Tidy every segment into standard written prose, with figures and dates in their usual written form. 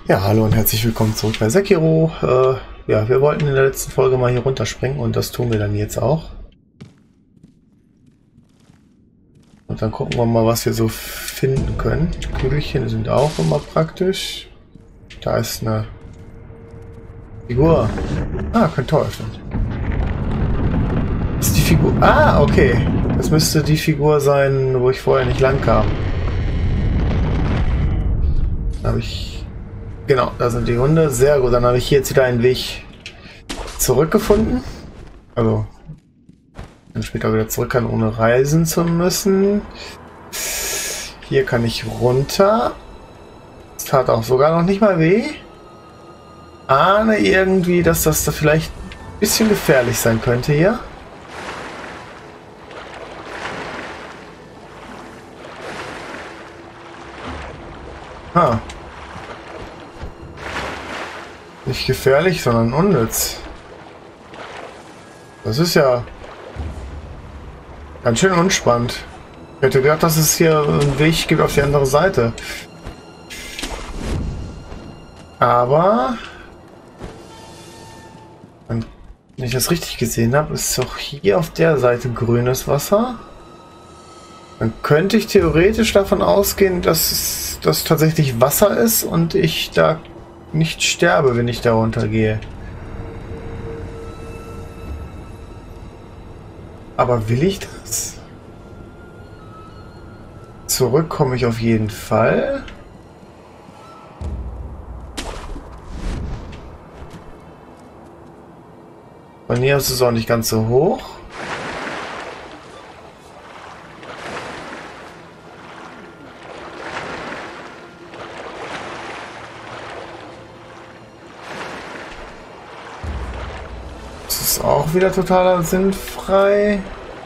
Ja, hallo und herzlich willkommen zurück bei Sekiro. Ja, wir wollten in der letzten Folge mal hier runterspringen und das tun wir dann jetzt auch. Und dann gucken wir mal, was wir so finden können. Kügelchen sind auch immer praktisch. Da ist eine Figur. Ah, kein Tor öffnen. Ist die Figur... Ah, okay. Das müsste die Figur sein, wo ich vorher nicht lang kam. Da habe ich... Genau, da sind die Hunde. Sehr gut, dann habe ich hier jetzt wieder einen Weg zurückgefunden. Also, dann später wieder zurück kann, ohne reisen zu müssen. Hier kann ich runter. Das tat auch sogar noch nicht mal weh. Ahne irgendwie, dass das da vielleicht ein bisschen gefährlich sein könnte hier. Ah. Nicht gefährlich, sondern unnütz. Das ist ja ganz schön unspannend. Ich hätte gedacht, dass es hier einen Weg gibt auf die andere Seite. Aber wenn ich das richtig gesehen habe, ist doch hier auf der Seite grünes Wasser. Dann könnte ich theoretisch davon ausgehen, dass das tatsächlich Wasser ist und ich da nicht sterbe, wenn ich da runtergehe. Aber will ich das? Zurück komme ich auf jeden Fall. Von hier aus ist es auch nicht ganz so hoch. Auch wieder total sinnfrei.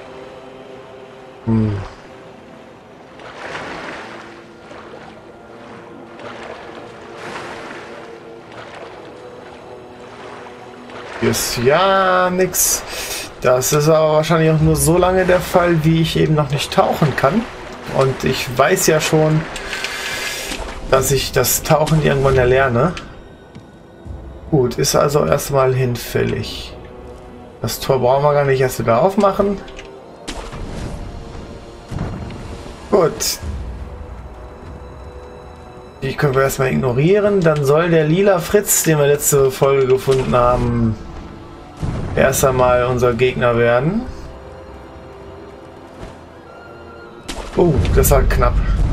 Hier ist ja nix. Das ist aber wahrscheinlich auch nur so lange der Fall, wie ich eben noch nicht tauchen kann. Und ich weiß ja schon, dass ich das Tauchen irgendwann erlerne. Gut, ist also erstmal hinfällig. Das Tor brauchen wir gar nicht erst wieder aufmachen. Gut. Die können wir erstmal ignorieren. Dann soll der lila Fritz, den wir letzte Folge gefunden haben, erst einmal unser Gegner werden. Das war knapp.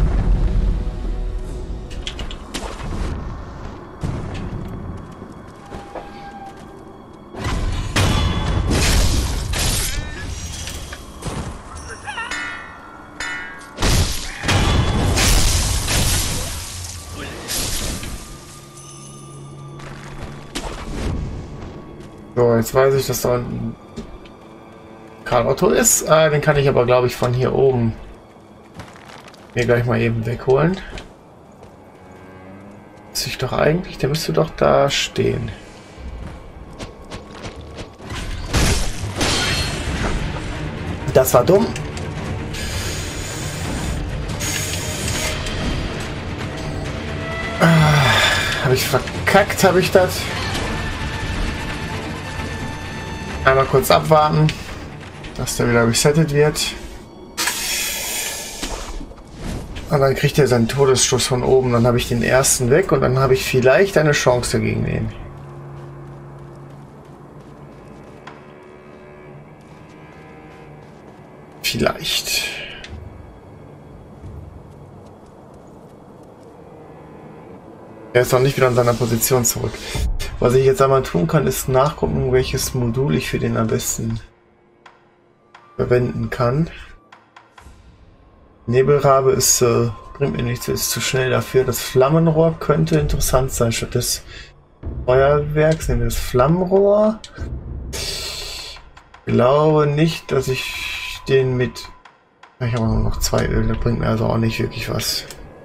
So, jetzt weiß ich, dass da ein Karl Otto ist. Den kann ich aber, glaube ich, von hier oben mir gleich mal eben wegholen. Der müsste doch da stehen. Das war dumm. Habe ich verkackt, habe ich das? Einmal kurz abwarten, dass der wieder resettet wird. Und dann kriegt er seinen Todesstoß von oben. Dann habe ich den ersten weg und dann habe ich vielleicht eine Chance dagegen den. Vielleicht. Er ist noch nicht wieder in seiner Position zurück. Was ich jetzt einmal tun kann, ist nachgucken, welches Modul ich für den am besten verwenden kann. Nebelrabe ist, bringt mir nichts, ist zu schnell dafür. Das Flammenrohr könnte interessant sein, statt des Feuerwerks. Nehmen wir das Flammenrohr. Ich glaube nicht, dass ich den mit... Ich habe nur noch 2 Öl, das bringt mir also auch nicht wirklich was.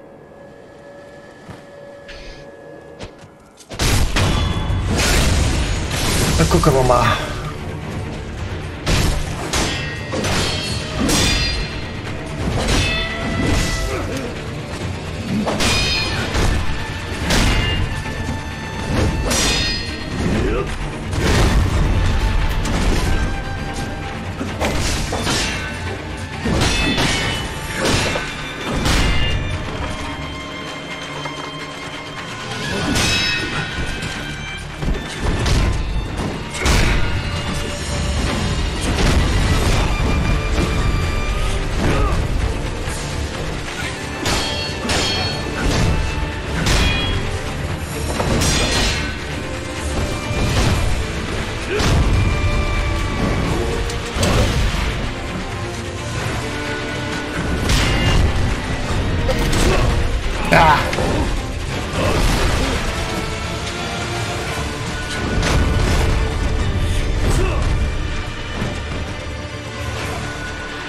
Dann gucken wir mal.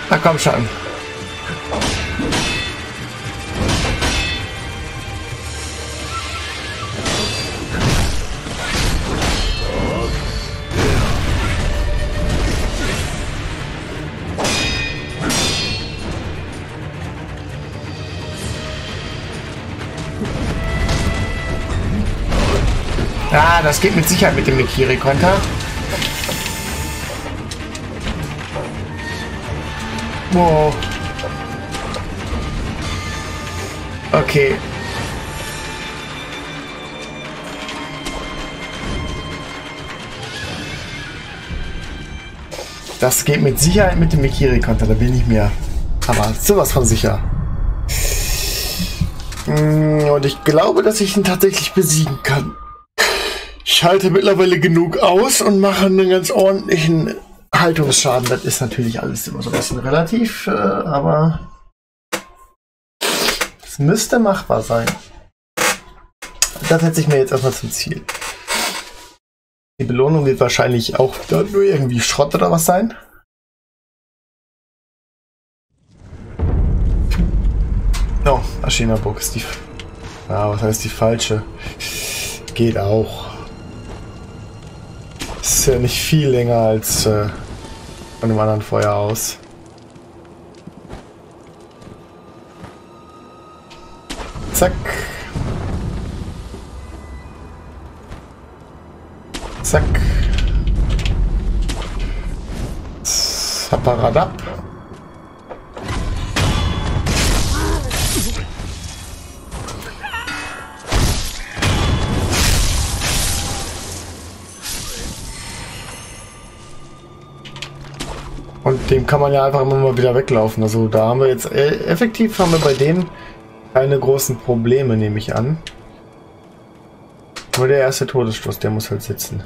Na komm schon. Ah, das geht mit Sicherheit mit dem Mikiri-Konter. Wow. Okay. Das geht mit Sicherheit mit dem Mikiri-Konter, da bin ich mir aber sowas von sicher. Und ich glaube, dass ich ihn tatsächlich besiegen kann. Ich halte mittlerweile genug aus und mache einen ganz ordentlichen Haltungsschaden. Das ist natürlich alles immer so ein bisschen relativ, aber es müsste machbar sein. Das setze ich mir jetzt erstmal zum Ziel. Die Belohnung wird wahrscheinlich auch nur irgendwie Schrott oder was sein. Oh, Ashina-Burg ist die... Ja, was heißt die falsche? Geht auch. Ist ja nicht viel länger als von einem anderen Feuer aus. Zack. Zack. Zapparadap. Und dem kann man ja einfach immer mal wieder weglaufen. Also da haben wir jetzt effektiv haben wir bei dem keine großen Probleme, nehme ich an. Nur der erste Todesstoß, der muss halt sitzen.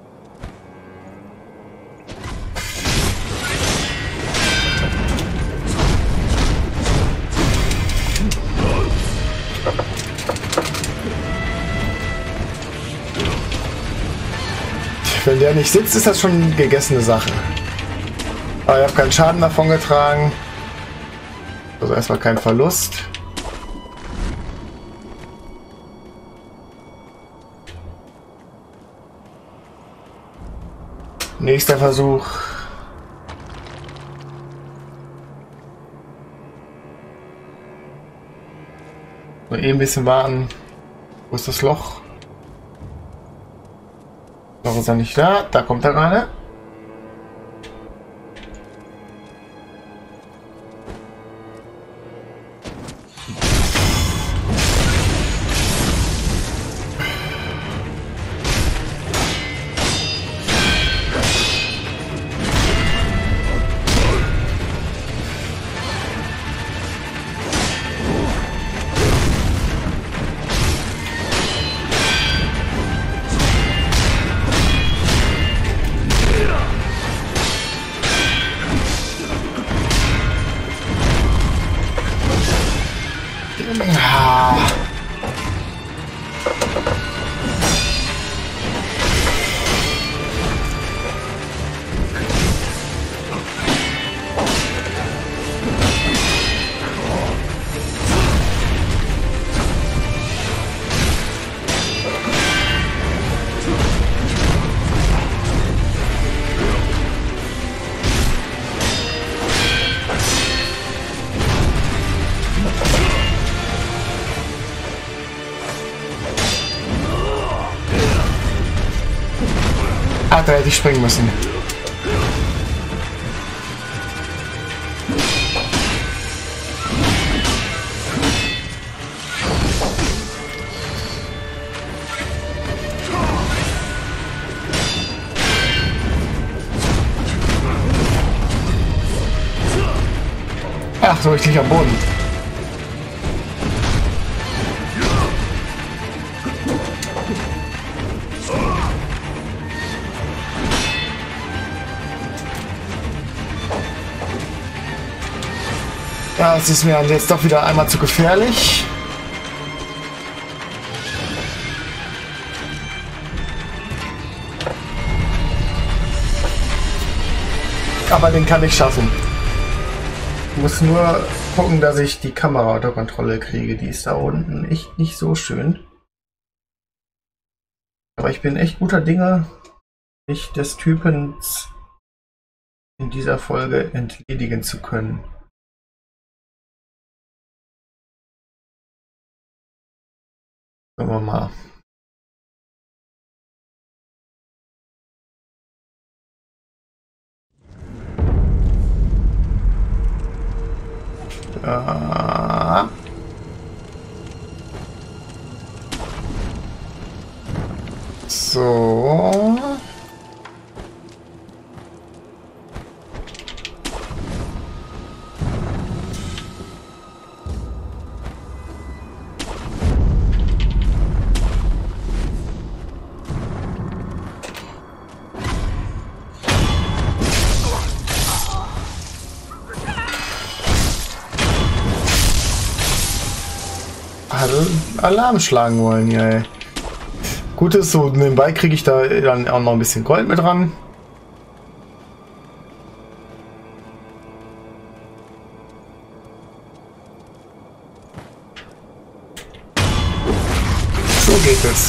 Wenn der nicht sitzt, ist das schon eine gegessene Sache. Aber ich habe keinen Schaden davon getragen. Also erstmal kein Verlust. Nächster Versuch. Nur ein bisschen warten. Wo ist das Loch? Noch ist er nicht da. Da kommt er gerade. Da hätte ich springen müssen. Ach so, ich liege am Boden. Ja, es ist mir jetzt doch wieder einmal zu gefährlich. Aber den kann ich schaffen. Muss nur gucken, dass ich die Kamera unter Kontrolle kriege. Die ist da unten echt nicht so schön. Aber ich bin echt guter Dinge, mich des Typens in dieser Folge entledigen zu können. Schauen wir mal. So. Alarm schlagen wollen, ja. Ey. Gut ist, so nebenbei kriege ich da dann auch noch ein bisschen Gold mit ran. So geht es.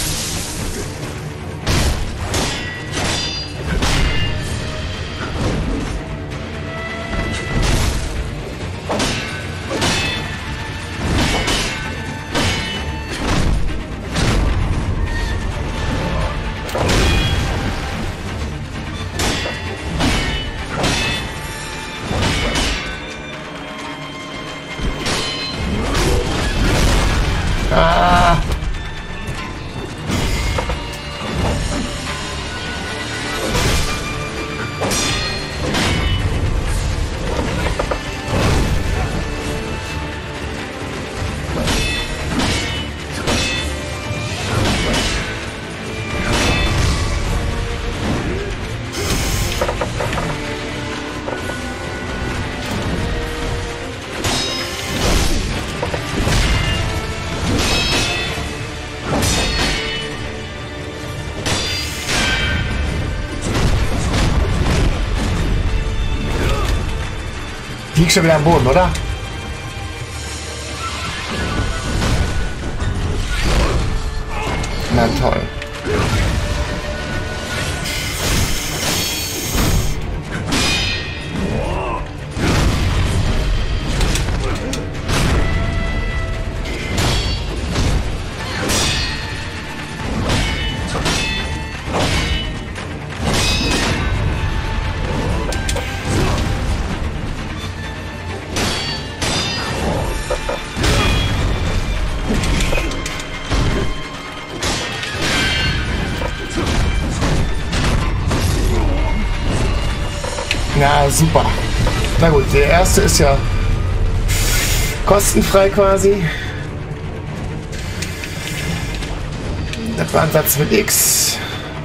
Liegt schon wieder am Boden, oder? Na toll. Ja, super. Na gut, der erste ist ja kostenfrei quasi. Das war ein Satz mit X.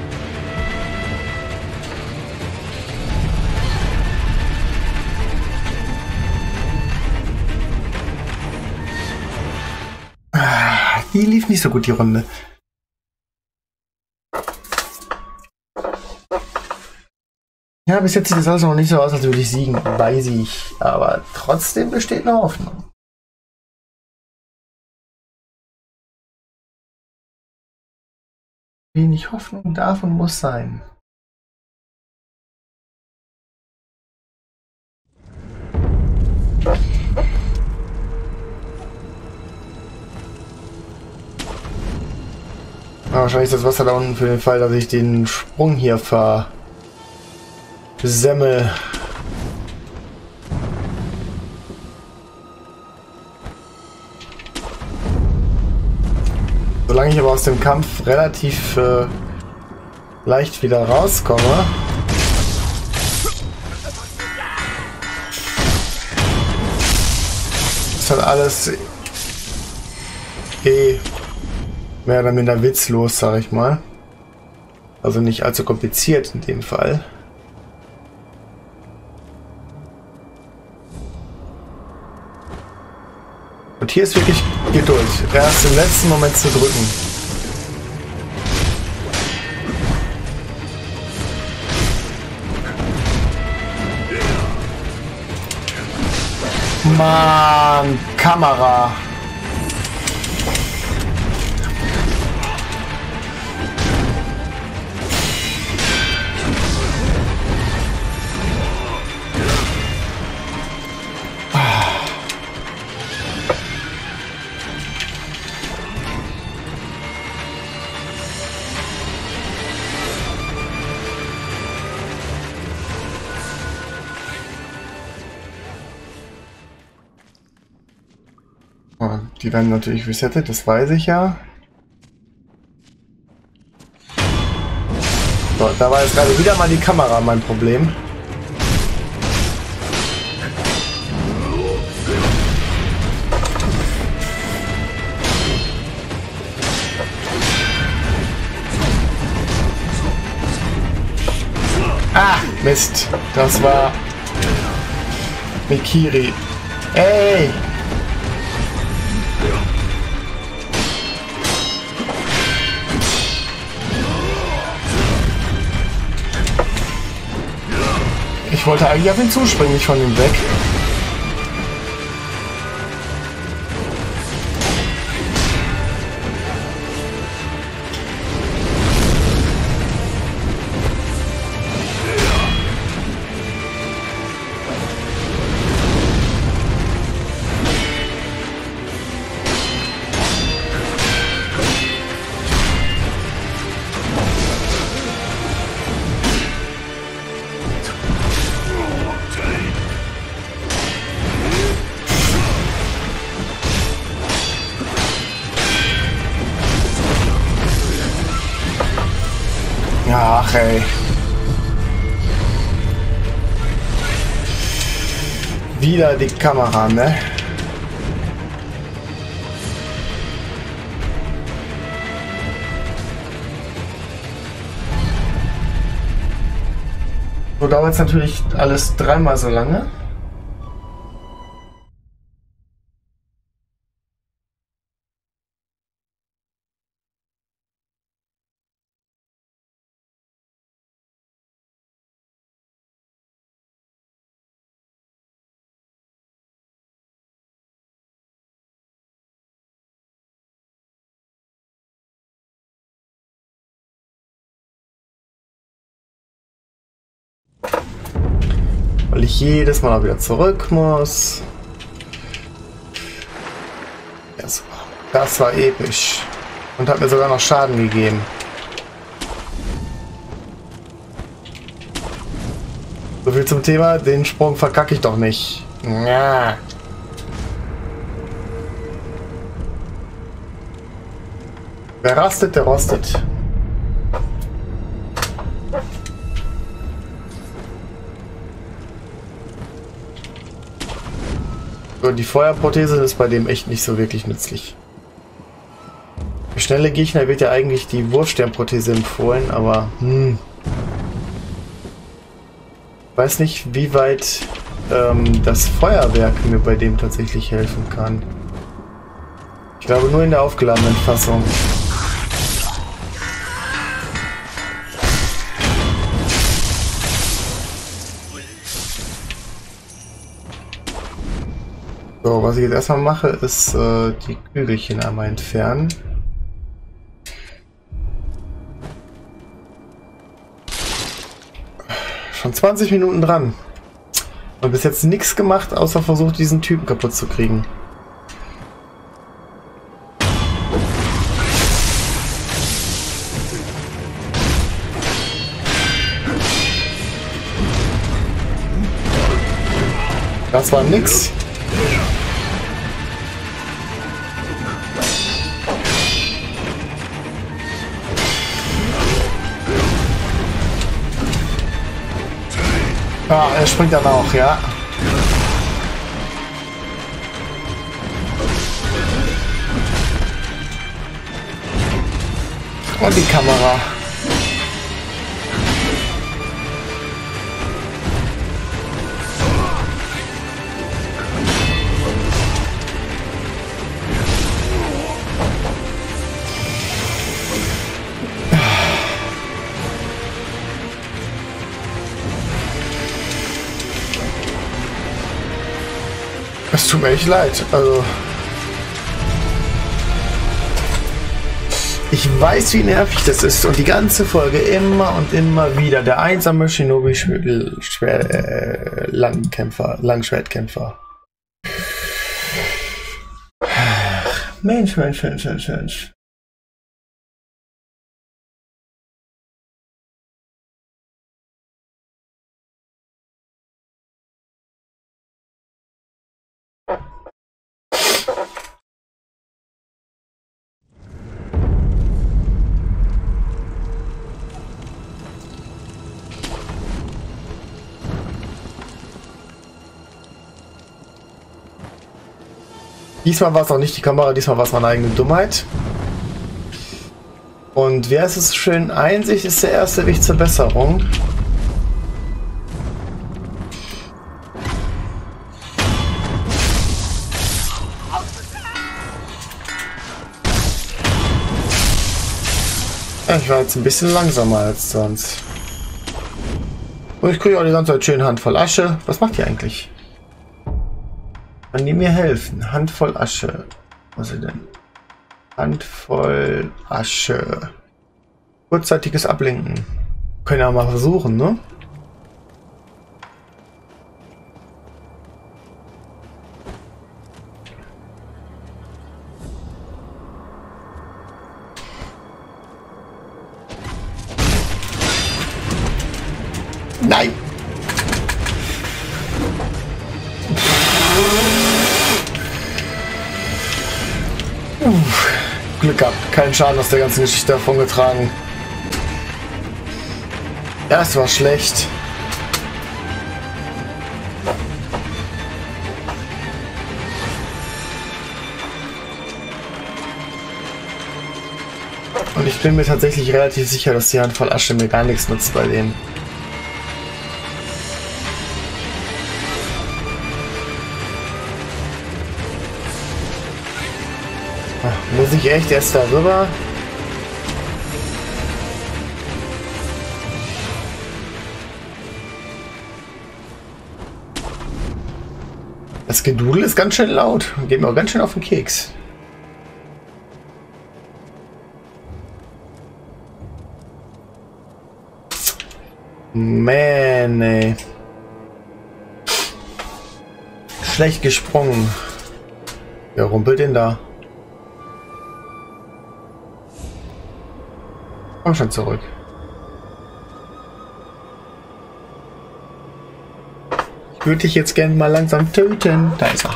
Die lief nicht so gut, die Runde. Ja, bis jetzt sieht es alles noch nicht so aus, als würde ich siegen, weiß ich. Aber trotzdem besteht eine Hoffnung. Wenig Hoffnung darf und muss sein. Aber wahrscheinlich ist das Wasser da unten für den Fall, dass ich den Sprung hier versemmel. Solange ich aber aus dem Kampf relativ leicht wieder rauskomme. Ist halt alles mehr oder minder witzlos, sag ich mal. Also nicht allzu kompliziert in dem Fall. Und hier ist wirklich Geduld. Erst im letzten Moment zu drücken. Mann, Kamera. Die werden natürlich resettet, das weiß ich ja. So, da war jetzt gerade wieder mal die Kamera mein Problem. Ah, Mist. Das war Mikiri. Ey! Ich wollte eigentlich auf ihn zuspringen, nicht von ihm weg. Ach ey. Wieder die Kamera, ne? So dauert es natürlich alles dreimal so lange. Weil ich jedes Mal auch wieder zurück muss. Das war episch. Und hat mir sogar noch Schaden gegeben. So viel zum Thema, den Sprung verkacke ich doch nicht. Ja. Wer rastet, der rostet. So, die Feuerprothese ist bei dem echt nicht so wirklich nützlich. Für schnelle Gegner wird ja eigentlich die Wurfsternprothese empfohlen, aber weiß nicht, wie weit das Feuerwerk mir bei dem tatsächlich helfen kann. Ich glaube nur in der aufgeladenen Fassung. So, was ich jetzt erstmal mache, ist die Kügelchen einmal entfernen. Schon 20 Minuten dran. Und bis jetzt nichts gemacht, außer versucht, diesen Typen kaputt zu kriegen. Das war nix. Ah, er springt dann auch, ja. Und die Kamera. Es tut mir echt leid. Also ich weiß, wie nervig das ist und die ganze Folge immer und immer wieder der einsame Shinobi Langschwertkämpfer. Mensch. Diesmal war es auch nicht die Kamera, diesmal war es meine eigene Dummheit. Und wer ist es schön? Einsicht ist der erste Weg zur Besserung. Ja, ich war jetzt ein bisschen langsamer als sonst. Und ich kriege auch die ganze Zeit schön Handvoll Asche. Was macht ihr eigentlich? Kann die mir helfen? Handvoll Asche. Was ist denn? Handvoll Asche. Kurzzeitiges Ablenken. Können ja mal versuchen, ne? Nein! Glück gehabt. Keinen Schaden aus der ganzen Geschichte davon getragen. Ja, es war schlecht. Und ich bin mir tatsächlich relativ sicher, dass die Handvoll Asche mir gar nichts nutzt bei denen. Muss ich echt erst darüber? Das Gedudel ist ganz schön laut und geht mir auch ganz schön auf den Keks. Man, ey. Schlecht gesprungen. Wer rumpelt denn da? Komm schon zurück. Ich würde dich jetzt gerne mal langsam töten. Da ist er.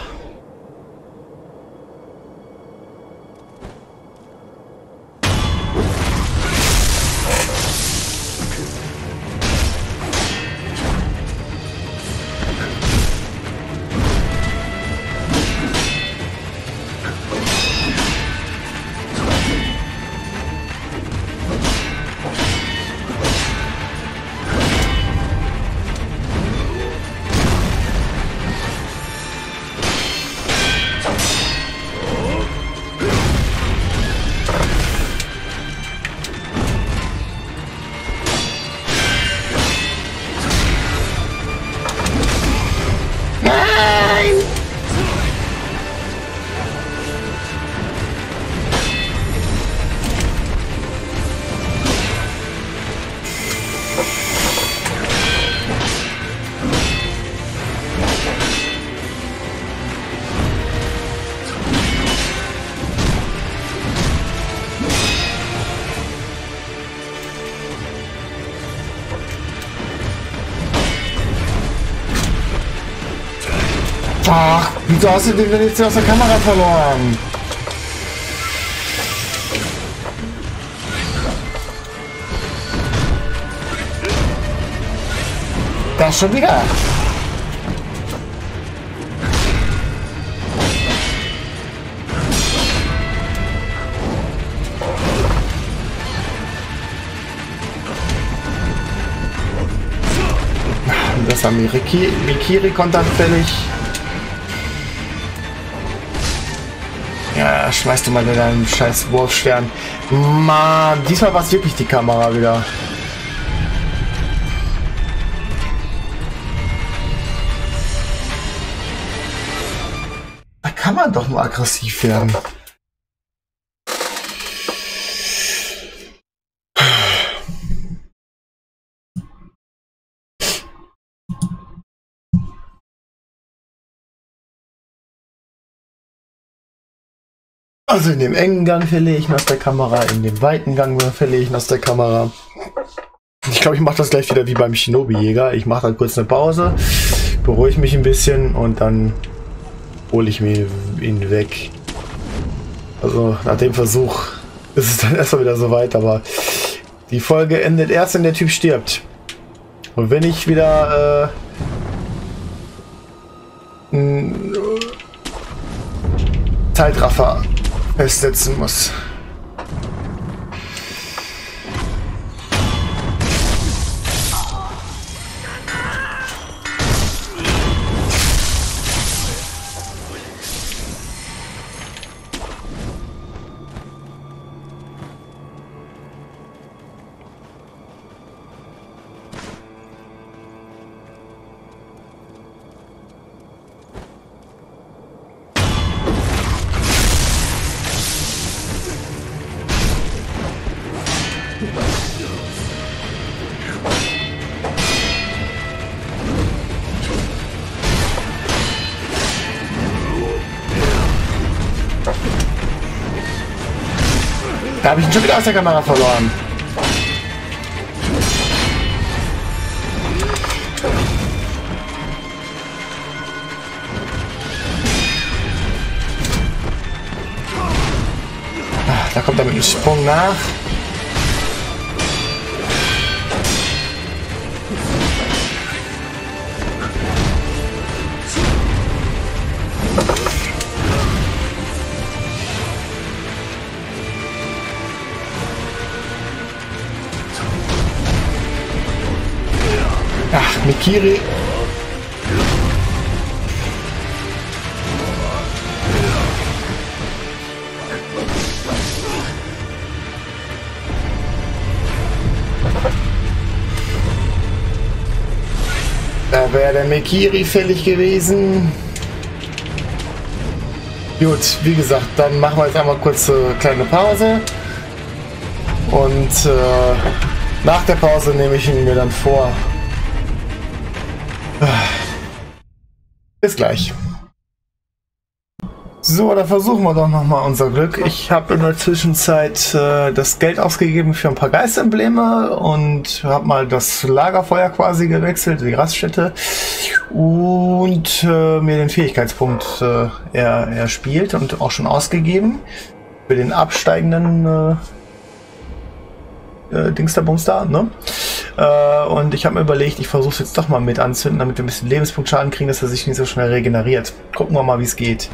Ach, wieso hast du den denn jetzt aus der Kamera verloren? Das schon wieder. Das haben Mikiri konterfällig. Ja, schmeißt du mal deinen scheiß Wurfstern. Mann, diesmal war es wirklich die Kamera wieder. man doch mal aggressiv werden. Also in dem engen Gang verliere ich ihn aus der Kamera, in dem weiten Gang verliere ich ihn aus der Kamera. Ich glaube, ich mache das gleich wieder wie beim Shinobi-Jäger. Ich mache dann kurz eine Pause, beruhige mich ein bisschen und dann hole ich mir ihn weg. Also nach dem Versuch ist es dann erstmal wieder soweit, aber die Folge endet erst, wenn der Typ stirbt. Und wenn ich wieder Zeitraffer festsetzen muss. Da habe ich ihn schon wieder aus der Kamera verloren. Da kommt er mit einem Sprung nach. Ach, Mikiri. Da wäre der Mikiri fällig gewesen. Gut, wie gesagt, dann machen wir jetzt einmal kurz eine kleine Pause. Und nach der Pause nehme ich ihn mir dann vor. Bis gleich. So, dann versuchen wir doch nochmal unser Glück. Ich habe in der Zwischenzeit das Geld ausgegeben für ein paar Geistembleme und habe mal das Lagerfeuer quasi gewechselt, die Raststätte, und mir den Fähigkeitspunkt erspielt und auch schon ausgegeben für den absteigenden Dingsterbums da, ne? Und ich habe mir überlegt, ich versuche es jetzt doch mal mit anzünden, damit wir ein bisschen Lebenspunktschaden kriegen, dass er sich nicht so schnell regeneriert. Gucken wir mal, wie es geht.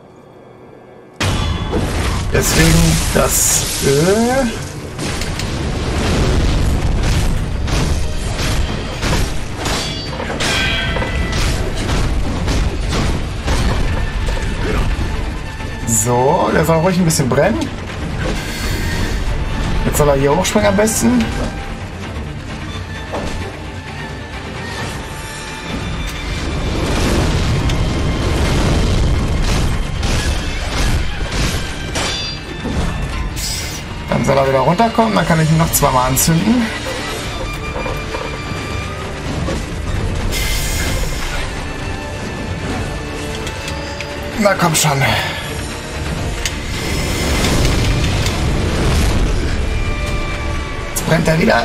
Deswegen das Öl. So, der soll ruhig ein bisschen brennen. Jetzt soll er hier hochspringen am besten. Dann soll er wieder runterkommen, dann kann ich ihn noch zweimal anzünden. Na komm schon. Jetzt brennt er wieder.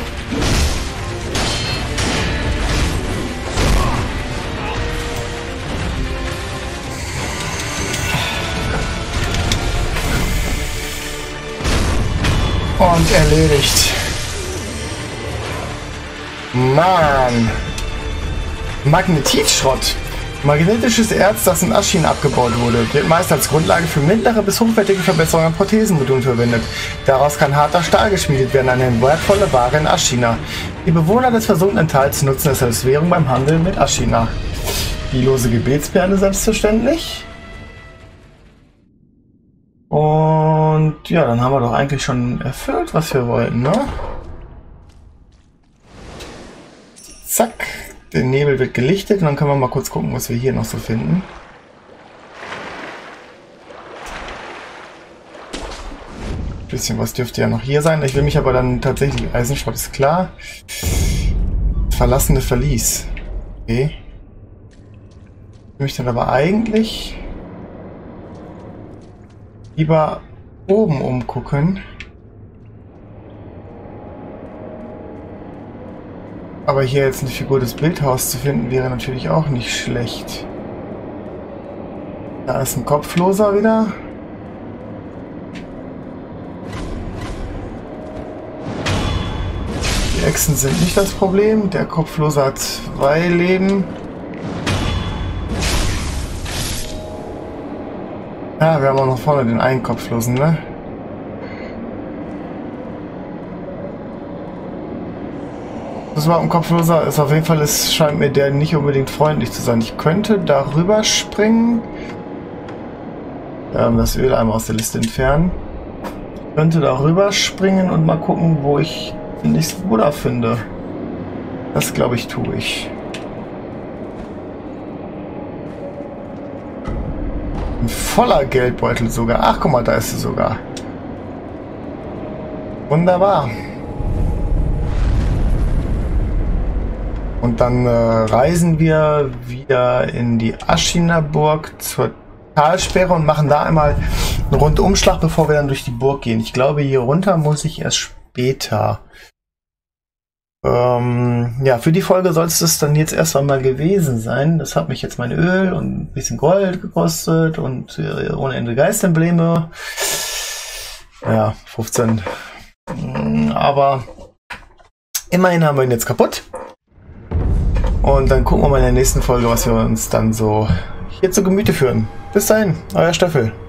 Und erledigt. Mann. Magnetitschrott. Magnetisches Erz, das in Ashina abgebaut wurde, wird meist als Grundlage für mittlere bis hochwertige Verbesserungen an Prothesenmodulen verwendet. Daraus kann harter Stahl geschmiedet werden, eine wertvolle Ware in Ashina. Die Bewohner des versunkenen Tals nutzen es als Währung beim Handel mit Ashina. Die lose Gebetsperle selbstverständlich. Und ja, dann haben wir doch eigentlich schon erfüllt, was wir wollten, ne? Zack, der Nebel wird gelichtet und dann können wir mal kurz gucken, was wir hier noch so finden. bisschen was dürfte ja noch hier sein. Ich will mich aber dann tatsächlich... Eisenschrott ist klar. Verlassene Verlies. Okay. Ich will mich dann aber eigentlich lieber oben umgucken. Aber hier jetzt eine Figur des Bildhauses zu finden, wäre natürlich auch nicht schlecht. Da ist ein Kopfloser wieder. Die Echsen sind nicht das Problem. Der Kopfloser hat 2 Leben. Ja, wir haben auch noch vorne den einen Kopflosen, ne? Das war ein Kopfloser. Ist auf jeden Fall, es scheint mir der nicht unbedingt freundlich zu sein. Ich könnte darüber springen. Das Öl einmal aus der Liste entfernen. Ich könnte darüber springen und mal gucken, wo ich den nächsten Bruder finde. Das glaube ich, tue ich. Ein voller Geldbeutel sogar. Ach, guck mal, da ist sie sogar. Wunderbar. Und dann reisen wir wieder in die Aschiner Burg zur Talsperre und machen da einmal einen Rundumschlag, bevor wir dann durch die Burg gehen. Ich glaube, hier runter muss ich erst später. Ja, für die Folge soll es das dann jetzt erst einmal gewesen sein. Das hat mich jetzt mein Öl und ein bisschen Gold gekostet und ohne Ende Geistembleme. Ja, 15. Aber immerhin haben wir ihn jetzt kaputt. Und dann gucken wir mal in der nächsten Folge, was wir uns dann so hier zu Gemüte führen. Bis dahin, euer Stöffel.